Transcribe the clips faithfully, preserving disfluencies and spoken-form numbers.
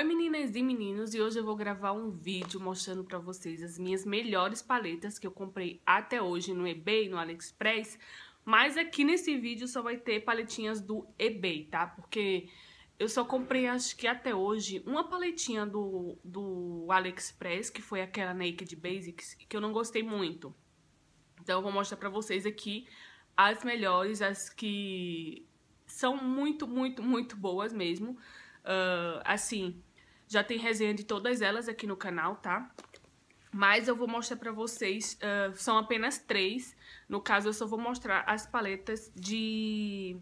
Oi meninas e meninos, e hoje eu vou gravar um vídeo mostrando pra vocês as minhas melhores paletas que eu comprei até hoje no eBay, no AliExpress. Mas aqui nesse vídeo só vai ter paletinhas do eBay, tá? Porque eu só comprei, acho que até hoje, uma paletinha do, do AliExpress, que foi aquela Naked Basics, que eu não gostei muito. Então eu vou mostrar pra vocês aqui as melhores, as que são muito, muito, muito boas mesmo. Uh, assim, já tem resenha de todas elas aqui no canal, tá? Mas eu vou mostrar pra vocês, uh, são apenas três. No caso, eu só vou mostrar as paletas de...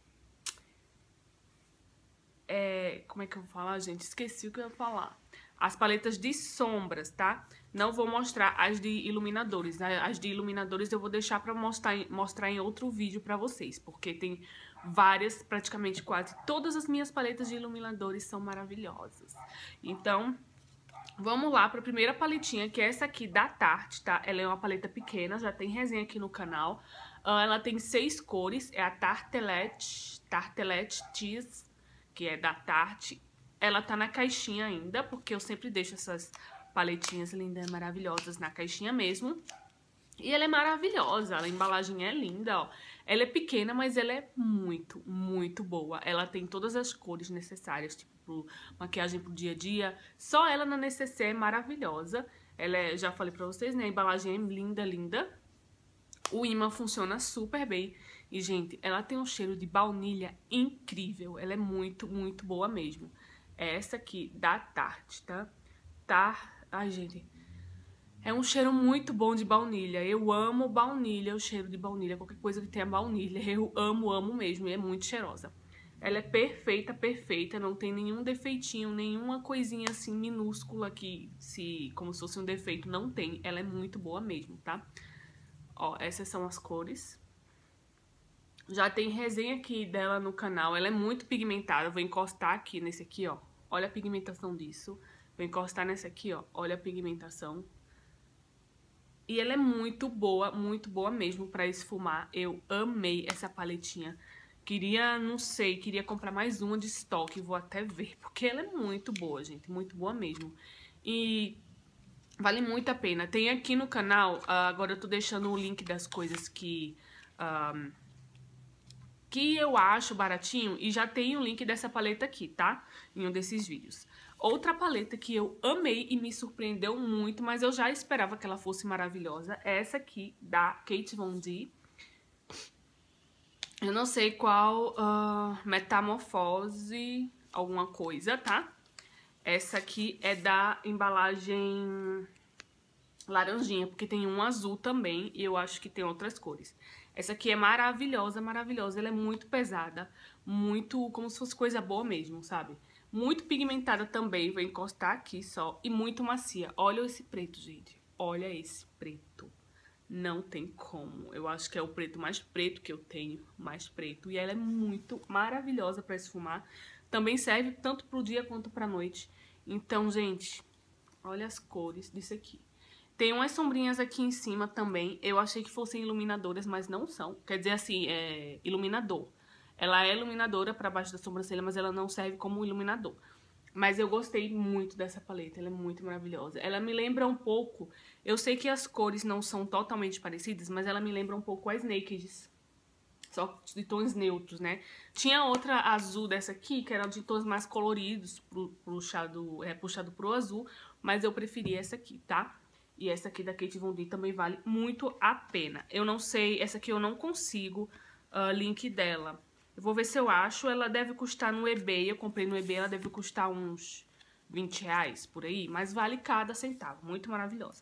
É, como é que eu vou falar, gente? Esqueci o que eu ia falar. As paletas de sombras, tá? Não vou mostrar as de iluminadores. As de iluminadores eu vou deixar pra mostrar, mostrar em outro vídeo pra vocês. Porque tem várias, praticamente quase todas as minhas paletas de iluminadores são maravilhosas. Então, vamos lá pra primeira paletinha, que é essa aqui da Tarte, tá? Ela é uma paleta pequena, já tem resenha aqui no canal. Uh, ela tem seis cores, é a Tartelette, Tartelette Cheese, que é da Tarte. Ela tá na caixinha ainda, porque eu sempre deixo essas paletinhas lindas, maravilhosas na caixinha mesmo. E ela é maravilhosa, a embalagem é linda, ó. Ela é pequena, mas ela é muito, muito boa. Ela tem todas as cores necessárias, tipo, pro maquiagem pro dia a dia. Só ela na necessaire é maravilhosa. Ela é, já falei pra vocês, né, a embalagem é linda, linda. O imã funciona super bem. E, gente, ela tem um cheiro de baunilha incrível. Ela é muito, muito boa mesmo. É essa aqui, da Tarte, tá? Tá... Ai, gente... É um cheiro muito bom de baunilha. Eu amo baunilha, o cheiro de baunilha. Qualquer coisa que tenha baunilha, eu amo, amo mesmo. E é muito cheirosa. Ela é perfeita, perfeita. Não tem nenhum defeitinho, nenhuma coisinha assim minúscula que, se, como se fosse um defeito, não tem. Ela é muito boa mesmo, tá? Ó, essas são as cores. Já tem resenha aqui dela no canal. Ela é muito pigmentada. Eu vou encostar aqui nesse aqui, ó. Olha a pigmentação disso. Vou encostar nesse aqui, ó. Olha a pigmentação. E ela é muito boa, muito boa mesmo pra esfumar. Eu amei essa paletinha. Queria, não sei, queria comprar mais uma de estoque. Vou até ver, porque ela é muito boa, gente. Muito boa mesmo. E vale muito a pena. Tem aqui no canal, uh, agora eu tô deixando o link das coisas que... Um, que eu acho baratinho. E já tem o link dessa paleta aqui, tá? Em um desses vídeos. Outra paleta que eu amei e me surpreendeu muito, mas eu já esperava que ela fosse maravilhosa, é essa aqui, da Kat Von D. Eu não sei qual, uh, Metamorfose, alguma coisa, tá? Essa aqui é da embalagem laranjinha, porque tem um azul também e eu acho que tem outras cores. Essa aqui é maravilhosa, maravilhosa, ela é muito pesada, muito, como se fosse coisa boa mesmo, sabe? Muito pigmentada também, vou encostar aqui só, e muito macia. Olha esse preto, gente. Olha esse preto. Não tem como. Eu acho que é o preto mais preto que eu tenho, mais preto. E ela é muito maravilhosa pra esfumar. Também serve tanto pro dia quanto pra noite. Então, gente, olha as cores disso aqui. Tem umas sombrinhas aqui em cima também. Eu achei que fossem iluminadoras, mas não são. Quer dizer assim, é iluminador. Ela é iluminadora pra baixo da sobrancelha, mas ela não serve como iluminador. Mas eu gostei muito dessa paleta, ela é muito maravilhosa. Ela me lembra um pouco... Eu sei que as cores não são totalmente parecidas, mas ela me lembra um pouco as Nakeds. Só de tons neutros, né? Tinha outra azul dessa aqui, que era de tons mais coloridos, puxado, é, puxado pro azul. Mas eu preferi essa aqui, tá? E essa aqui da Kat Von D também vale muito a pena. Eu não sei, essa aqui eu não consigo uh, link dela. Eu vou ver se eu acho. Ela deve custar no eBay. Eu comprei no eBay, ela deve custar uns vinte reais por aí. Mas vale cada centavo. Muito maravilhosa.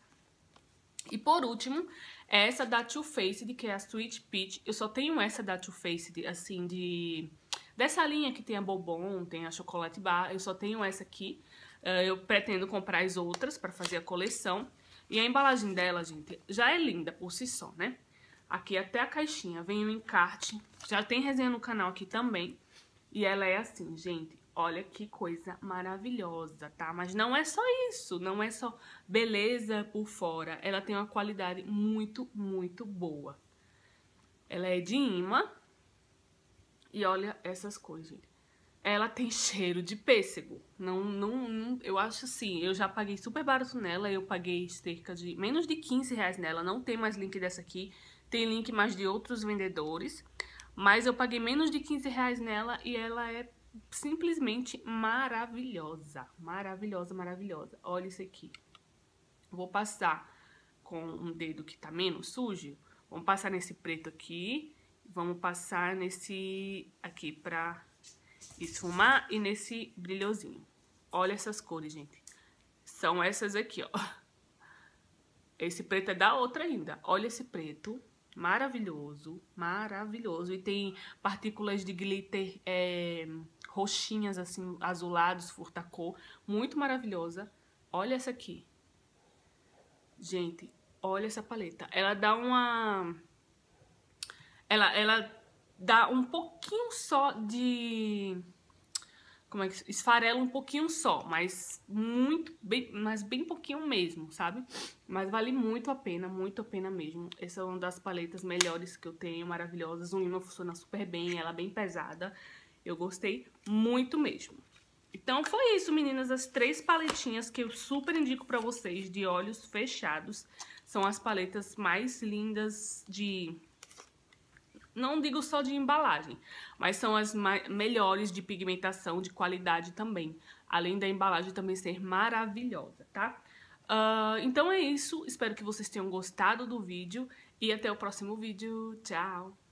E por último, essa da Too Faced, que é a Sweet Peach. Eu só tenho essa da Too Faced, assim, de... dessa linha que tem a Bourbon, tem a Chocolate Bar. Eu só tenho essa aqui. Eu pretendo comprar as outras pra fazer a coleção. E a embalagem dela, gente, já é linda por si só, né? Aqui até a caixinha vem o encarte. Já tem resenha no canal aqui também. E ela é assim, gente, olha que coisa maravilhosa, tá? Mas não é só isso, não é só beleza por fora. Ela tem uma qualidade muito, muito boa. Ela é de imã. E olha essas cores, gente. ela tem cheiro de pêssego. Não, não, não, eu acho assim, eu já paguei super barato nela, eu paguei cerca de menos de quinze reais nela, não tem mais link dessa aqui, tem link mais de outros vendedores, mas eu paguei menos de quinze reais nela e ela é simplesmente maravilhosa, maravilhosa, maravilhosa. Olha isso aqui. Vou passar com um dedo que tá menos sujo, vamos passar nesse preto aqui, vamos passar nesse aqui pra esfumar e nesse brilhosinho. Olha essas cores, gente. São essas aqui, ó. Esse preto é da outra ainda. Olha esse preto. Maravilhoso. Maravilhoso. E tem partículas de glitter é, roxinhas, assim, azulados, furta-cor. Muito maravilhosa. Olha essa aqui. Gente, olha essa paleta. Ela dá uma... Ela, ela dá um pouquinho só de... Como é que... Esfarela um pouquinho só, mas muito... Bem, mas bem pouquinho mesmo, sabe? Mas vale muito a pena, muito a pena mesmo. Essa é uma das paletas melhores que eu tenho, maravilhosas. O imã funciona super bem, ela é bem pesada. Eu gostei muito mesmo. Então foi isso, meninas, as três paletinhas que eu super indico pra vocês de olhos fechados. São as paletas mais lindas de... Não digo só de embalagem, mas são as melhores de pigmentação, de qualidade também. Além da embalagem também ser maravilhosa, tá? Uh, então é isso, espero que vocês tenham gostado do vídeo e até o próximo vídeo. Tchau!